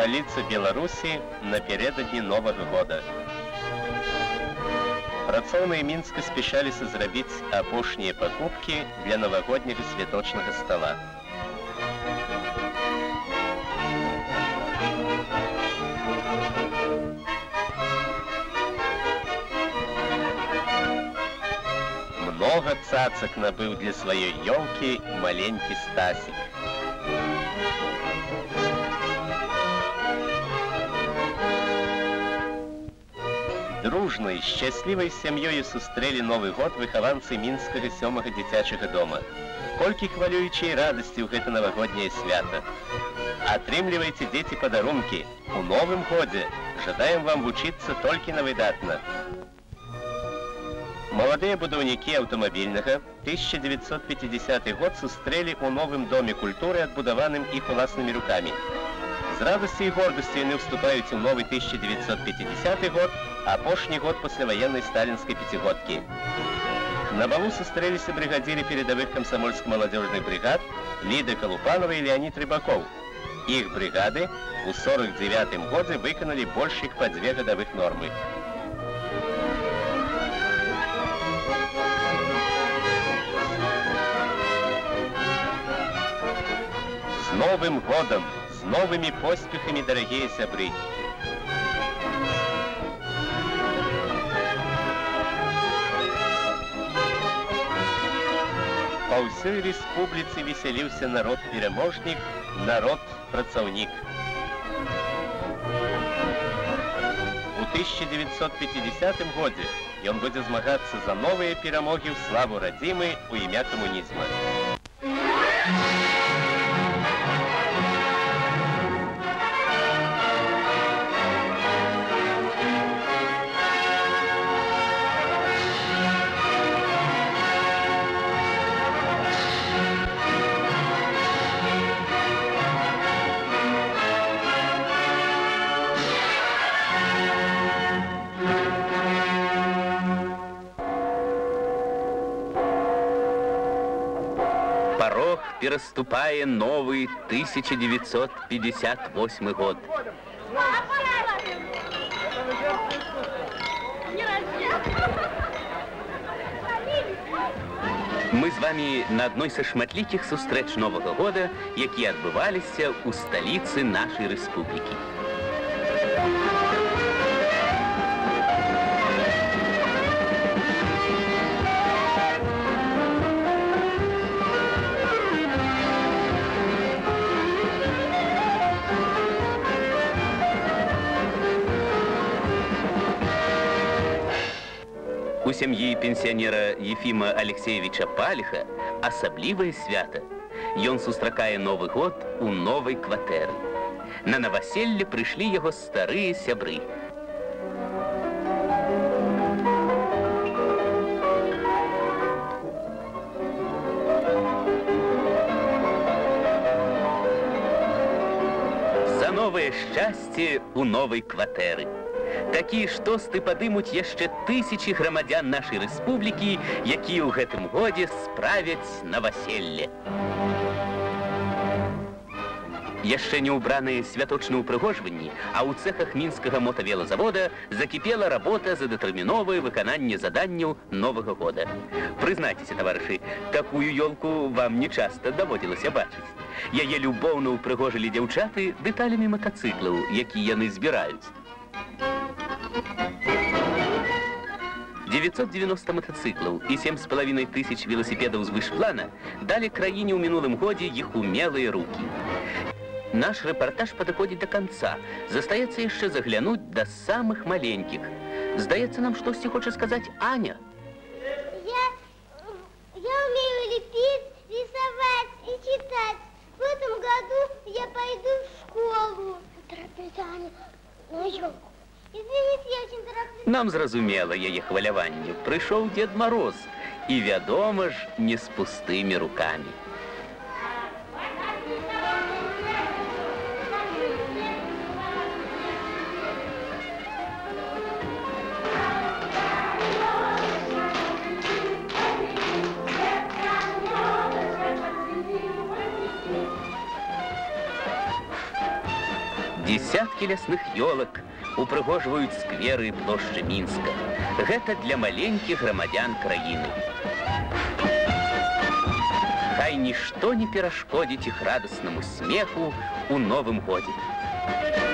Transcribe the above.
столице Беларусі напярэдадні Новага года. Працоўныя Мінска спяшаліся зрабіць апошнія пакупкі для навагодняга святочнага стала. Много цацак набыў для сваёй ёлкі маленькі Стасік. Дружнай, шчаслівай сям'ёю сустрэлі Новы год выхаванцы мінскага 7-га дзіцячага дома. Колькі хвалюючай радасці ў гэта навагодняе свята. Атрымлівайце, дзеці, падарункі. У новым годзе жадаем вам вучыцца толькі на выдатна. Маладыя будаўнікі аўтамабільнага 1950 год сустрэлі ў новым доме культуры, адбудаваным іх уласнымі рукамі. З радасцю і гордасцю яны вступаюць у новы 1950 год, апошні год пасляваеннай сталінскай пяцігодкі. На балу сустрэліся брыгадзіры перадавых камсамольска-маладзёжных брыгад Ліда Калупанова і Леонід Рыбакоў. Іх брыгады ў 49-м годзе выканалі больш як па 2 гадавых нормы. З Новым годам! З новымі поспехамі, дарагія сябры! Па ўсёй рэспубліцы весяліўся народ-пераможнік, народ-працаўнік. У 1950 годзе ён будзе змагацца за новыя перамогі ў славу радзімы ў імя камунізма. Порог переступая новый 1958 год. Мы з вами на адной са шматлікіх сустрэч Новага года, якія адбываліся ў сталіцы нашай рэспублікі. У сям'і пенсіянера Ефіма Алексеевича Паліха асаблівае свята. Ён сустракае Новы год у новай кватэры. На наваселле прыйшлі яго старыя сябры. За новае шчасце у новай кватэры. Такія ж тосты падымуць яшчэ тысячы грамадзян нашай рэспублікі, якія ў гэтым годзе справяць наваселле. Яшчэ не ўбраныя святочныя ўпрыгожванні, а ў цэхах мінскага мотавелазавода закіпела работа за датэрміновае выкананне заданняў Новага года. Прызнайцеся, таварышы, такую ёлку вам не часта даводзілася бачыць. Яе любоўна ўпрыгожылі дзяўчаты дэталямі матацыклаў, якія яны збіраюць. 990 мотоциклов и 7,5 тысяч велосипедов звышплана дали краине ў мінулым годзе іх умелыя руки. Наш рэпартаж падыходзіць до конца. Застаецца яшчэ заглянуць да самых маленькіх. Здаецца, нам штосьці хоча сказаць Аня. Я умею лепить, рисовать и читать. В этом году я пойду в школу. Торопись, Аня, на ёлку. Извините, я очень тороплюсь. Нам зразумела яе хваляванне. Прыйшоў Дед Мороз. І, вядома ж, не з пустымі рукамі. Десяткі лясных ёлак упрыгожваюць скверы і плошчы Мінска. Гэта для маленькіх грамадзян краіны. Хай нішто не перашкодзіць іх радаснаму смеху ў Новым годзе.